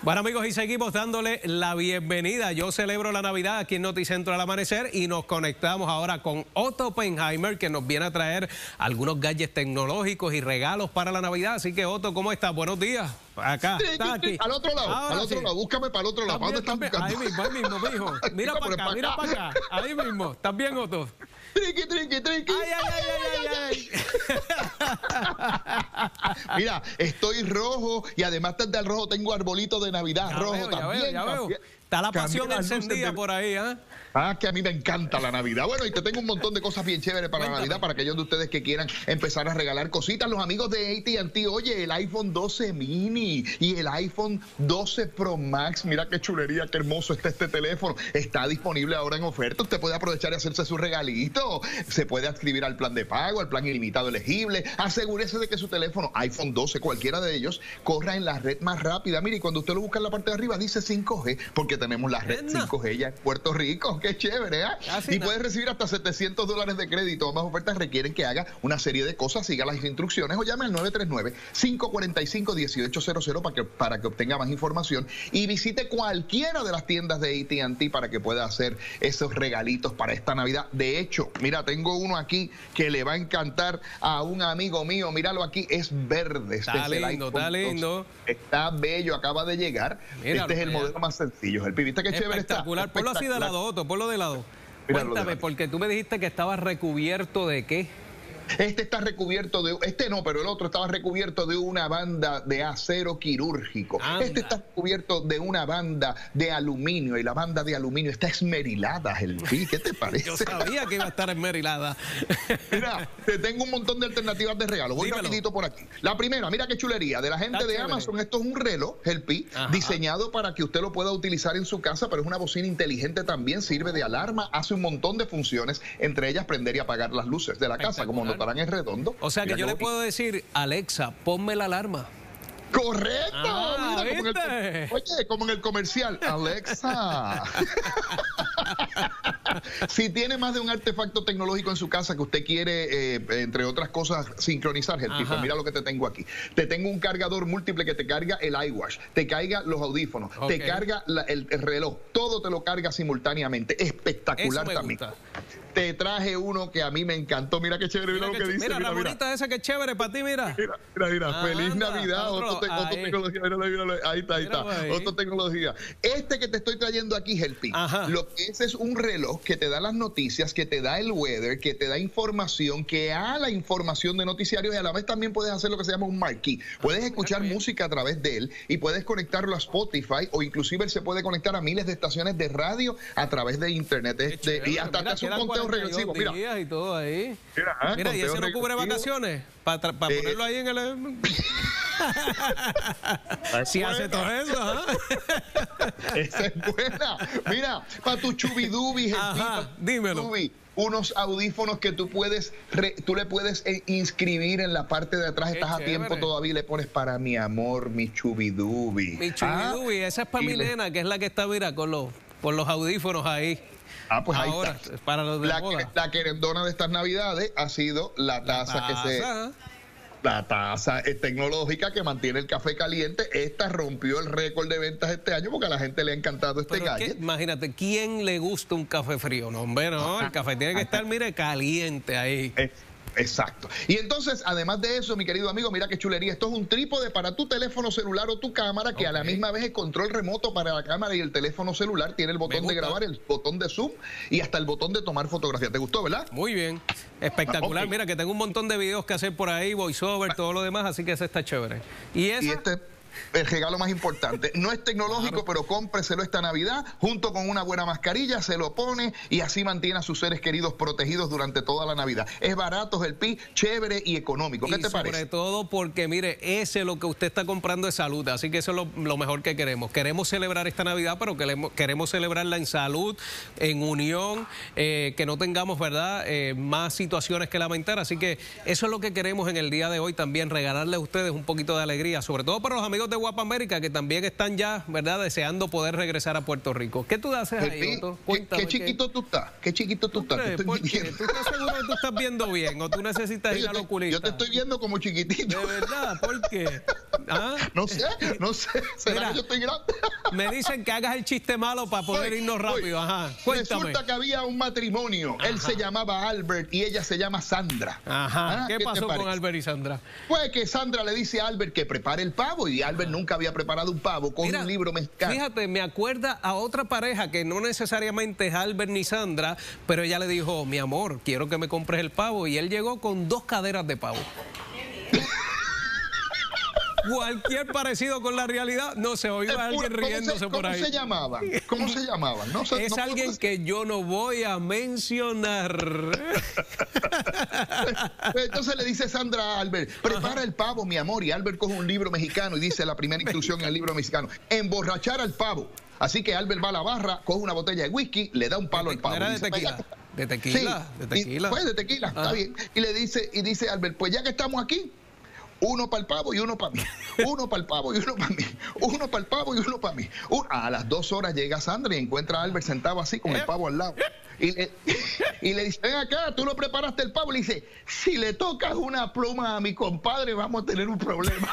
Bueno, amigos, y seguimos dándole la bienvenida. Yo celebro la Navidad aquí en Noticentro al amanecer y nos conectamos ahora con Otto Oppenheimer, que nos viene a traer algunos gadgets tecnológicos y regalos para la Navidad. Así que, Otto, ¿cómo estás? Buenos días. Acá, sí, está aquí. Al otro lado, búscame para el otro lado. ¿Para dónde estás buscando? Ahí mismo, mijo. Mira para acá. Ahí mismo. ¿Estás bien, Otto? Triqui. Ay. Mira, estoy rojo y además del rojo tengo arbolito de Navidad rojo también. Ya veo. Está la pasión encendida por ahí, ¿eh? Que a mí me encanta la Navidad. Bueno, y te tengo un montón de cosas bien chéveres para la Navidad, para aquellos de ustedes que quieran empezar a regalar cositas. Los amigos de AT&T, oye, el iPhone 12 mini y el iPhone 12 Pro Max, mira qué chulería, qué hermoso está este teléfono. Está disponible ahora en oferta. Usted puede aprovechar y hacerse su regalito. Se puede adscribir al plan de pago, al plan ilimitado elegible. Asegúrese de que su teléfono iPhone 12, cualquiera de ellos, corra en la red más rápida. Mire, y cuando usted lo busca en la parte de arriba, dice 5G, porque tenemos la red 5G ya en Puerto Rico. Qué chévere, ¿eh? Y puedes recibir hasta $700 de crédito. Ambas ofertas requieren que haga una serie de cosas, siga las instrucciones o llame al 939-545-1800 para que obtenga más información y visite cualquiera de las tiendas de AT&T para que pueda hacer esos regalitos para esta Navidad. De hecho, mira, tengo uno aquí que le va a encantar a un amigo mío. Míralo aquí, es verde. Está lindo. Está bello, acaba de llegar. Míralo, este es el modelo más sencillo. El pibita que chévere está. Espectacular. Ponlo así de lado, Otto, ponlo de lado. Cuéntame, porque tú me dijiste que estaba recubierto de ¿qué? Este está recubierto de... Este no, pero el otro estaba recubierto de una banda de acero quirúrgico. Anda. Este está recubierto de una banda de aluminio y la banda de aluminio está esmerilada, Helpi. ¿Qué te parece? Yo sabía que iba a estar esmerilada. Mira, te tengo un montón de alternativas de regalo. Voy rapidito por aquí. La primera, mira qué chulería. De la gente de Amazon, esto es un reloj, Helpi, diseñado para que usted lo pueda utilizar en su casa, pero es una bocina inteligente también, sirve de alarma, hace un montón de funciones, entre ellas prender y apagar las luces de la casa, como notarán es redondo. O sea que yo le puedo decir, Alexa, ponme la alarma. ¡Correcto! Mira, como en el comercial. Alexa. Si tiene más de un artefacto tecnológico en su casa que usted quiere, entre otras cosas, sincronizar, mira lo que te tengo aquí. Te tengo un cargador múltiple que te carga el iWatch, te carga los audífonos, te carga el reloj, todo te lo carga simultáneamente. Espectacular también. Te traje uno que a mí me encantó. Mira qué chévere, mira lo que dice. Mira, la bonita esa que es chévere para ti, mira. Mira. Feliz Navidad. Otro tecnología. Míralo. Ahí está. Otra tecnología. Este que te estoy trayendo aquí, Helpi, lo que es un reloj que te da las noticias, que te da el weather, que te da información, que da la información de noticiarios y a la vez también puedes hacer lo que se llama un marquee. Puedes escuchar música a través de él y puedes conectarlo a Spotify o inclusive él se puede conectar a miles de estaciones de radio a través de internet. Y hasta te hace un conteo regresivo. Mira. Y todo ahí. Mira, ¿y ese no cubre vacaciones? Para ponerlo ahí en el... Si hace todo eso, Esa es buena. Mira, para tu chubidubi, dímelo. Unos audífonos que tú le puedes inscribir en la parte de atrás. Estás a tiempo todavía y le pones para mi amor, mi chubidubi. Mi chubidubi, esa es para mi nena, que es la que está, mira, con los audífonos ahí. Pues ahora, ahí está. Para los de la querendona de estas Navidades ha sido la taza la taza tecnológica que mantiene el café caliente. Esta rompió el récord de ventas este año porque a la gente le ha encantado este gadget. Imagínate, ¿quién le gusta un café frío? No, hombre, no. El café tiene que estar, mire, caliente ahí. Exacto. Y entonces, además de eso, mi querido amigo, mira qué chulería. Esto es un trípode para tu teléfono celular o tu cámara, que a la misma vez es control remoto para la cámara y el teléfono celular. Tiene el botón de grabar, el botón de zoom y hasta el botón de tomar fotografía. ¿Te gustó, verdad? Muy bien. Espectacular. Mira que tengo un montón de videos que hacer por ahí, voiceover, todo lo demás, así que ese está chévere. Y el regalo más importante. No es tecnológico, pero cómpreselo esta Navidad junto con una buena mascarilla, se lo pone y así mantiene a sus seres queridos protegidos durante toda la Navidad. Es barato, Helpi, chévere y económico. ¿Qué te parece? Sobre todo porque, mire, ese es lo que usted está comprando de salud, así que eso es lo mejor que queremos. Queremos celebrar esta Navidad, pero queremos celebrarla en salud, en unión, que no tengamos, ¿verdad?, más situaciones que lamentar. Así que eso es lo que queremos en el día de hoy también, regalarle a ustedes un poquito de alegría, sobre todo para los amigos de Guapa América, que también están ya, ¿verdad?, deseando poder regresar a Puerto Rico. ¿Qué tú haces ahí, Otto? ¿Qué chiquito tú estás? ¿Qué chiquito tú estás? ¿Por qué? ¿Tú estás seguro que tú estás viendo bien o tú necesitas ir al oculista? Yo te estoy viendo como chiquitito. ¿De verdad? ¿Por qué? ¿Ah? No sé. ¿Será Mira, que yo estoy grande? Me dicen que hagas el chiste malo para poder irnos rápido. Ajá, cuéntame. Resulta que había un matrimonio. Él se llamaba Albert y ella se llama Sandra. Ajá. ¿Qué pasó con Albert y Sandra? Pues que Sandra le dice a Albert que prepare el pavo y Albert nunca había preparado un pavo con un libro mexicano. Fíjate, me acuerda a otra pareja que no necesariamente es Albert ni Sandra, pero ella le dijo, mi amor, quiero que me compres el pavo, y él llegó con 2 caderas de pavo. Cualquier parecido con la realidad, no se oiga alguien riéndose por ahí. ¿Cómo se llamaban? ¿Cómo se llamaban? No sé, es alguien que yo no voy a mencionar. Entonces le dice Sandra a Albert, prepara el pavo, mi amor, y Albert coge un libro mexicano y dice la primera instrucción en el libro mexicano, emborrachar al pavo. Así que Albert va a la barra, coge una botella de whisky, le da un palo al pavo. ¿Era de tequila? ¿De tequila? Sí, ¿De tequila? Pues de tequila, está bien. Y dice Albert, pues ya que estamos aquí, uno para el pavo y uno para mí. Uno para el pavo y uno para mí. Uno para el pavo y uno para mí. A las 2 horas llega Sandra y encuentra a Albert sentado así con el pavo al lado. Y le dice, ven acá, tú no preparaste el pavo. Le dice, si le tocas una pluma a mi compadre, vamos a tener un problema.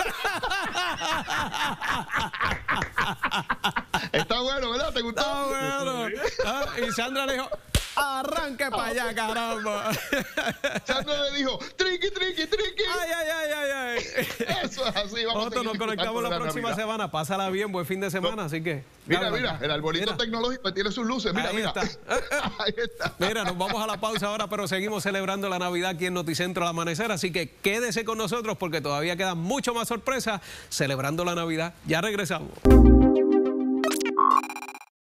Está bueno, ¿verdad? ¿Te gustó? Está bueno. Y Sandra le dijo, arranque para allá, caramba. Sandra le dijo, triqui, triqui, triqui. Ay. Eso es así. Vamos nos conectamos la próxima semana. Pásala bien, buen fin de semana, así que... Mira, el arbolito tecnológico tiene sus luces. Mira, ahí está. Ahí está. Mira, nos vamos a la pausa ahora, pero seguimos celebrando la Navidad aquí en Noticentro al amanecer, así que quédese con nosotros porque todavía quedan mucho más sorpresas celebrando la Navidad. Ya regresamos.